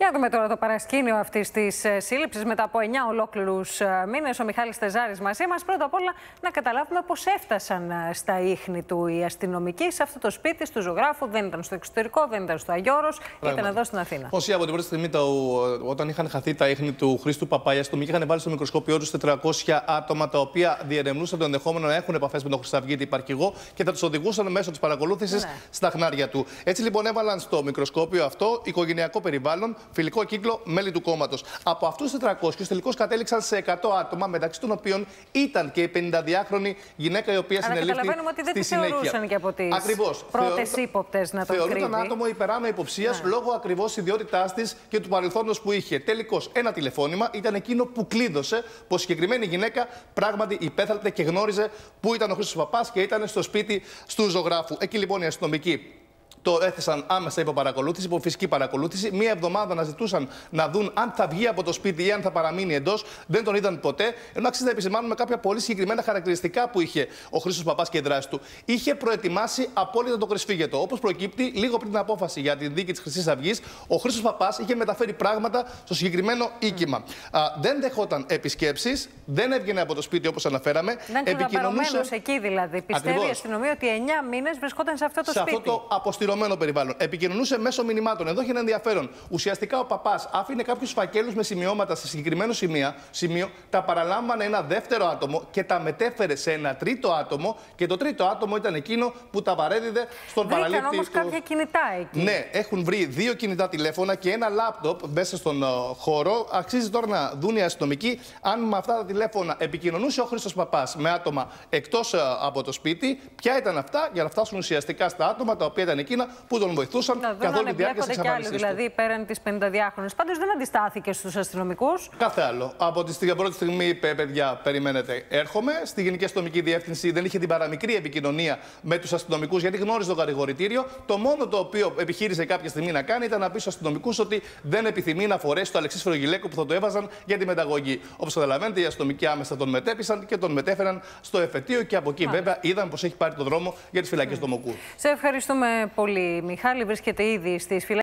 Για να δούμε τώρα το παρασκήνιο αυτής της σύλληψης μετά από 9 ολόκληρους μήνες. Ο Μιχάλης Τεζάρης μαζί μας. Πρώτα απ' όλα να καταλάβουμε πώς έφτασαν στα ίχνη του οι αστυνομικοί σε αυτό το σπίτι, του ζωγράφου. Δεν ήταν στο εξωτερικό, δεν ήταν στο Αγιώρος, ήταν εδώ στην Αθήνα. Όσοι από την πρώτη στιγμή, όταν είχαν χαθεί τα ίχνη του Χρήστου Παπά, οι αστυνομικοί είχαν βάλει στο μικροσκόπιό τους 400 άτομα τα οποία διερευνούσαν το ενδεχόμενο να έχουν επαφές με τον Χρυσαυγίτη υπαρχηγό και θα τους οδηγούσαν μέσω της παρακολούθησης στα χνάρια του. Έτσι λοιπόν έβαλαν στο μικροσκόπιο αυτό οικογενειακό περιβάλλον, φιλικό κύκλο, μέλη του κόμματος. Από αυτούς τους 400 τελικώς κατέληξαν σε 100 άτομα, μεταξύ των οποίων ήταν και η 52χρονη γυναίκα η οποία συνελήφθη. Καταλαβαίνουμε ότι δεν τη θεωρούσαν και από τις πρώτες ύποπτες να τον κρύβει. Θεωρούνταν άτομο υπεράνω υποψίας λόγω ακριβώς ιδιότητάς της και του παρελθόντος που είχε. Τελικώς ένα τηλεφώνημα ήταν εκείνο που κλείδωσε πως η συγκεκριμένη γυναίκα πράγματι υπέθαλπτε και γνώριζε πού ήταν ο Χρήστος Παπάς και ήταν στο σπίτι του ζωγράφου. Εκεί λοιπόν οι αστυνομικοί το έθεσαν άμεσα υπό παρακολούθηση, υπό φυσική παρακολούθηση. Μία εβδομάδα να ζητούσαν να δουν αν θα βγει από το σπίτι ή αν θα παραμείνει εντός. Δεν τον είδαν ποτέ. Ενώ αξίζει να επισημάνουμε κάποια πολύ συγκεκριμένα χαρακτηριστικά που είχε ο Χρήστος Παπάς και η δράση του. Είχε προετοιμάσει απόλυτα το κρυσφύγετο. Όπως προκύπτει, λίγο πριν την απόφαση για την δίκη της Χρυσής Αυγής, ο Χρήστος Παπάς είχε μεταφέρει πράγματα στο συγκεκριμένο οίκημα. Δεν δεχόταν επισκέψεις, δεν έβγαινε από το σπίτι όπως αναφέραμε. Δεν επικοινωνούσε εκεί δηλαδή. Πιστεύει η αστυνομία ότι 9 μήνες βρισκόταν σε αυτό το σπίτι. Σε αυτό το αποστηρωμένο περιβάλλον. Επικοινωνούσε μέσω μηνυμάτων. Εδώ έχει ένα ενδιαφέρον. Ουσιαστικά ο Παπάς άφηνε κάποιους φακέλους με σημειώματα σε συγκεκριμένο σημείο, τα παραλάμβανε ένα δεύτερο άτομο και τα μετέφερε σε ένα τρίτο άτομο και το τρίτο άτομο ήταν εκείνο που τα παρέδιδε στον παραλήπτη. Βρήκαν όμως κάποια κινητά εκεί. Ναι, έχουν βρει 2 κινητά τηλέφωνα και ένα λάπτοπ μέσα στον χώρο. Αξίζει τώρα να δουν οι αστυνομικοί αν με αυτά τα τηλέφωνα επικοινωνούσε ο Χρήστος Παπάς με άτομα εκτός από το σπίτι, ποια ήταν αυτά, για να φτάσουν ουσιαστικά στα άτομα τα οποία ήταν εκείνα που τον βοηθούσαν καθ' όλη τη διάρκεια της εξαφάνισης του. Δηλαδή πέραν της 52χρονης. Πάντως δεν αντιστάθηκε στους αστυνομικούς. Κάθε άλλο. Από την πρώτη στιγμή είπε: παιδιά, περιμένετε, έρχομαι. Στη Γενική Αστυνομική Διεύθυνση δεν είχε την παραμικρή επικοινωνία με τους αστυνομικούς γιατί γνώριζε το κατηγορητήριο. Το μόνο το οποίο επιχείρησε κάποια στιγμή να κάνει ήταν να πει στους αστυνομικούς ότι δεν επιθυμεί να φορέσει το Αλεξής Φρογιλέκο που θα το έβαζαν για τη μεταγωγή. Όπως καταλαβαίνετε, οι αστυνομικοί άμεσα τον μετέπισαν και τον μετέφεραν στο εφετείο και από εκεί βέβαια είδαν πως έχει πάρει το δρόμο για τις φυλακές του Μοκούρ. Σε ευχαριστούμε πολύ, Μιχάλη. Βρίσκεται ήδη στις φυλακές.